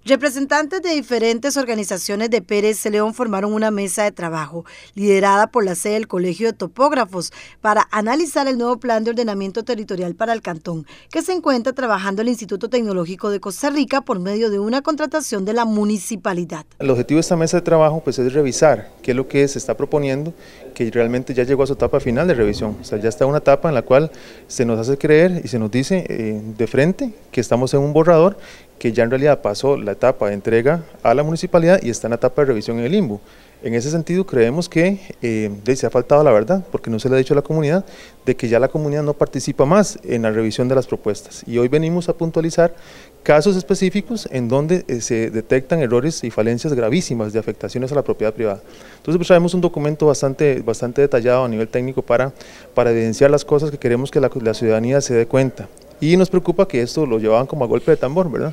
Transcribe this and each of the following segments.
Representantes de diferentes organizaciones de Pérez León formaron una mesa de trabajo liderada por la sede del Colegio de Topógrafos para analizar el nuevo plan de ordenamiento territorial para el cantón, que se encuentra trabajando el Instituto Tecnológico de Costa Rica por medio de una contratación de la municipalidad. El objetivo de esta mesa de trabajo es revisar qué es lo que se está proponiendo, que realmente ya llegó a su etapa final de revisión. O sea, ya está en una etapa en la cual se nos hace creer y se nos dice de frente que estamos en un borrador que ya en realidad pasó la etapa de entrega a la municipalidad y está en la etapa de revisión en el limbo. En ese sentido creemos que se ha faltado la verdad, porque no se le ha dicho a la comunidad de que ya la comunidad no participa más en la revisión de las propuestas. Y hoy venimos a puntualizar casos específicos en donde se detectan errores y falencias gravísimas de afectaciones a la propiedad privada. Entonces pues, traemos un documento bastante detallado a nivel técnico para evidenciar las cosas que queremos que la ciudadanía se dé cuenta. Y nos preocupa que esto lo llevaban como a golpe de tambor, ¿verdad?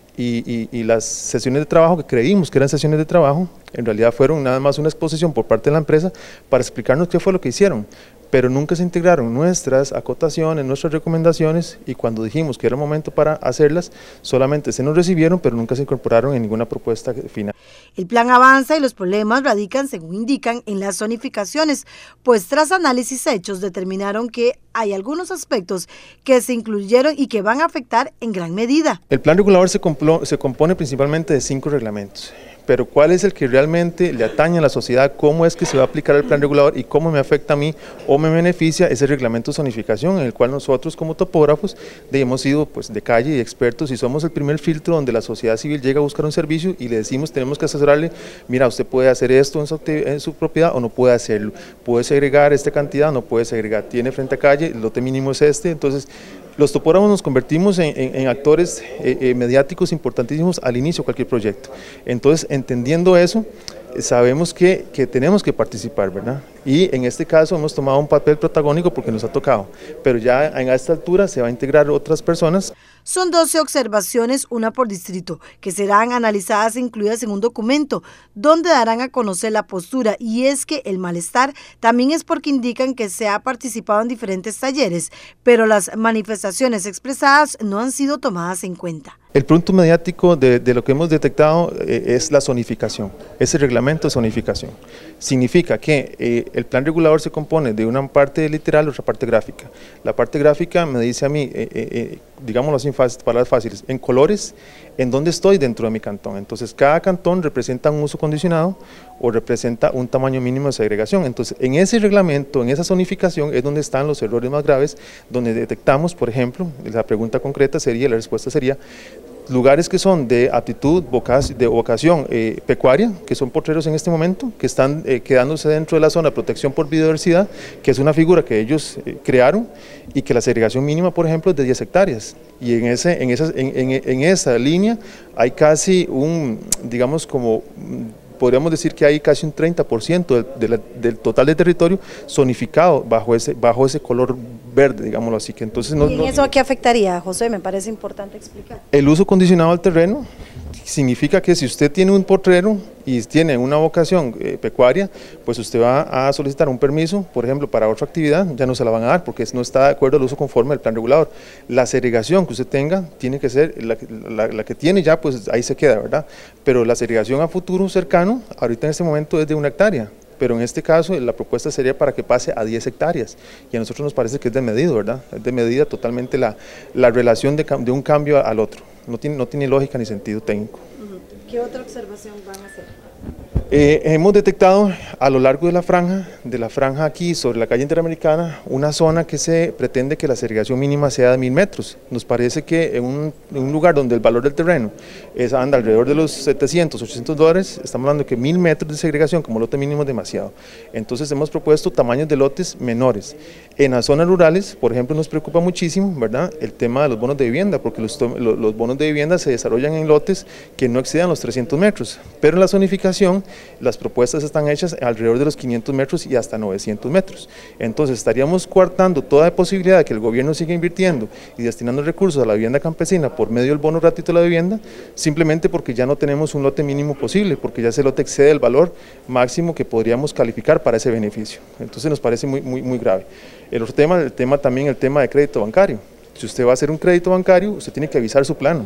Y las sesiones de trabajo que creímos que eran sesiones de trabajo, en realidad fueron nada más una exposición por parte de la empresa para explicarnos qué fue lo que hicieron, pero nunca se integraron nuestras acotaciones, nuestras recomendaciones, y cuando dijimos que era el momento para hacerlas, solamente se nos recibieron, pero nunca se incorporaron en ninguna propuesta final. El plan avanza y los problemas radican, según indican, en las zonificaciones, pues tras análisis hechos determinaron que hay algunos aspectos que se incluyeron y que van a afectar en gran medida. El plan regulador se compone principalmente de 5 reglamentos. Pero ¿cuál es el que realmente le atañe a la sociedad? ¿Cómo es que se va a aplicar el plan regulador y cómo me afecta a mí o me beneficia ese reglamento de zonificación en el cual nosotros como topógrafos hemos sido pues, de calle y expertos y somos el primer filtro donde la sociedad civil llega a buscar un servicio y le decimos tenemos que asesorarle, mira usted puede hacer esto en su propiedad o no puede hacerlo, puede segregar esta cantidad, no puede segregar, tiene frente a calle, el lote mínimo es este, entonces los topógrafos nos convertimos en actores mediáticos importantísimos al inicio de cualquier proyecto. Entonces, entendiendo eso, sabemos que tenemos que participar, ¿verdad? Y en este caso hemos tomado un papel protagónico porque nos ha tocado, pero ya en esta altura se va a integrar otras personas. Son 12 observaciones, una por distrito, que serán analizadas e incluidas en un documento, donde darán a conocer la postura, y es que el malestar también es porque indican que se ha participado en diferentes talleres, pero las manifestaciones expresadas no han sido tomadas en cuenta. El punto mediático de lo que hemos detectado es la zonificación, ese reglamento de zonificación. Significa que el plan regulador se compone de una parte literal y otra parte gráfica. La parte gráfica me dice a mí, digámoslo así, palabras fáciles, en colores, en dónde estoy dentro de mi cantón. Entonces cada cantón representa un uso condicionado o representa un tamaño mínimo de segregación. Entonces en ese reglamento, en esa zonificación es donde están los errores más graves, donde detectamos, por ejemplo, la pregunta concreta sería, la respuesta sería, lugares que son de aptitud, de vocación pecuaria, que son potreros en este momento, que están quedándose dentro de la zona de protección por biodiversidad, que es una figura que ellos crearon, y que la segregación mínima, por ejemplo, es de 10 hectáreas. Y en esa línea hay casi digamos como, podríamos decir que hay casi un 30% del total de territorio zonificado bajo ese color verde, digámoslo así. Que entonces ¿Y en eso a qué afectaría, José? Me parece importante explicar. El uso condicionado al terreno significa que si usted tiene un potrero y tiene una vocación pecuaria, pues usted va a solicitar un permiso, por ejemplo, para otra actividad, ya no se la van a dar porque no está de acuerdo al uso conforme del plan regulador. La segregación que usted tenga tiene que ser la que tiene ya, pues ahí se queda, ¿verdad? Pero la segregación a futuro cercano, ahorita en este momento es de 1 hectárea. Pero en este caso la propuesta sería para que pase a 10 hectáreas y a nosotros nos parece que es de medido, ¿verdad? Es de medida totalmente la relación de un cambio al otro, no tiene lógica ni sentido técnico. ¿Qué otra observación van a hacer? Hemos detectado a lo largo de la franja aquí sobre la calle Interamericana, una zona que se pretende que la segregación mínima sea de 1000 metros. Nos parece que en un lugar donde el valor del terreno anda alrededor de los 700, 800 dólares, estamos hablando de que 1000 metros de segregación como lote mínimo es demasiado. Entonces hemos propuesto tamaños de lotes menores. En las zonas rurales, por ejemplo, nos preocupa muchísimo, ¿verdad?, el tema de los bonos de vivienda, porque los bonos de vivienda se desarrollan en lotes que no excedan los 300 metros, pero en la zonificación las propuestas están hechas alrededor de los 500 metros y hasta 900 metros. Entonces estaríamos coartando toda posibilidad de que el gobierno siga invirtiendo y destinando recursos a la vivienda campesina por medio del bono gratuito de la vivienda, simplemente porque ya no tenemos un lote mínimo posible, porque ya ese lote excede el valor máximo que podríamos calificar para ese beneficio. Entonces nos parece muy grave. El otro tema, también el tema de crédito bancario. Si usted va a hacer un crédito bancario, usted tiene que avisar su plano.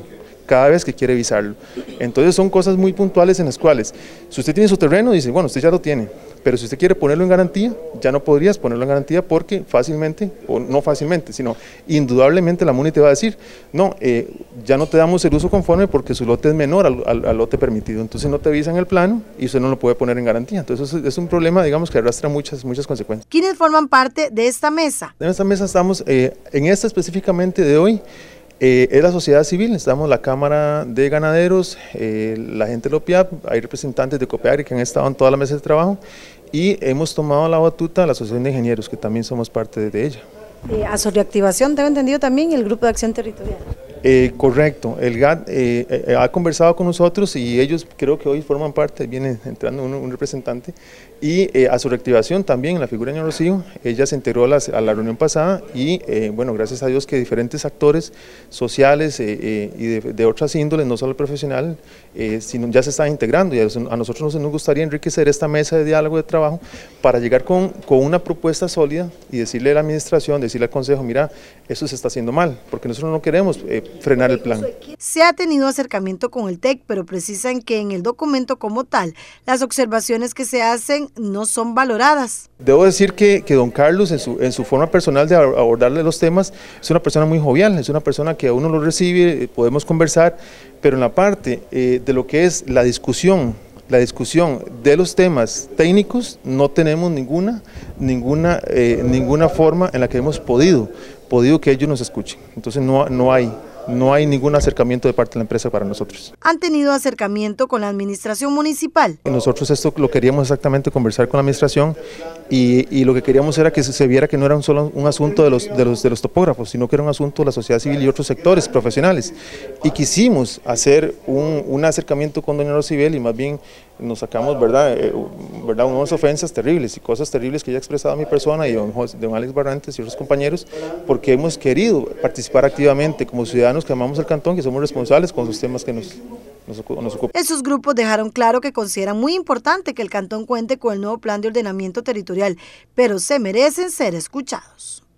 cada vez que quiere visarlo. Entonces son cosas muy puntuales en las cuales, si usted tiene su terreno, dice, bueno, usted ya lo tiene, pero si usted quiere ponerlo en garantía, ya no podrías ponerlo en garantía porque fácilmente, o no fácilmente, sino indudablemente la MUNI te va a decir, no, ya no te damos el uso conforme porque su lote es menor al lote permitido, entonces no te avisan el plano y usted no lo puede poner en garantía. Entonces es un problema, digamos, que arrastra muchas consecuencias. ¿Quiénes forman parte de esta mesa? En esta mesa estamos, en esta específicamente de hoy, es la sociedad civil, estamos la Cámara de Ganaderos, la gente de OPIAP, hay representantes de COPEAGRI que han estado en toda la mesa de trabajo y hemos tomado la batuta a la Asociación de Ingenieros, que también somos parte de ella. A su reactivación, tengo entendido también el Grupo de Acción Territorial. Correcto, el GAT ha conversado con nosotros y ellos creo que hoy forman parte, viene entrando un representante, y a su reactivación también la figura de Doña Rocío, ella se integró a la reunión pasada y bueno, gracias a Dios que diferentes actores sociales y de otras índoles, no solo el profesional, sino ya se están integrando y a nosotros nos gustaría enriquecer esta mesa de diálogo de trabajo para llegar con una propuesta sólida y decirle a la administración, decirle al consejo, mira, eso se está haciendo mal, porque nosotros no queremos frenar el plan. Se ha tenido acercamiento con el TEC, pero precisan que en el documento como tal, las observaciones que se hacen no son valoradas. Debo decir que don Carlos, en su forma personal de abordarle los temas, es una persona muy jovial, es una persona que a uno lo recibe, podemos conversar, pero en la parte de lo que es la discusión de los temas técnicos, no tenemos ninguna forma en la que hemos podido que ellos nos escuchen. Entonces no hay ningún acercamiento de parte de la empresa para nosotros. ¿Han tenido acercamiento con la administración municipal? Nosotros esto lo queríamos exactamente conversar con la administración y lo que queríamos era que se viera que no era un asunto de los topógrafos, sino que era un asunto de la sociedad civil y otros sectores profesionales. Y quisimos hacer un acercamiento con doña Rocibel y más bien nos sacamos, ¿verdad? Unas ofensas terribles y cosas terribles que ella ha expresado a mi persona y don Alex Barrantes y otros compañeros, porque hemos querido participar activamente como ciudadanos que amamos el cantón, que somos responsables con los temas que nos ocupan. Esos grupos dejaron claro que consideran muy importante que el cantón cuente con el nuevo plan de ordenamiento territorial, pero se merecen ser escuchados.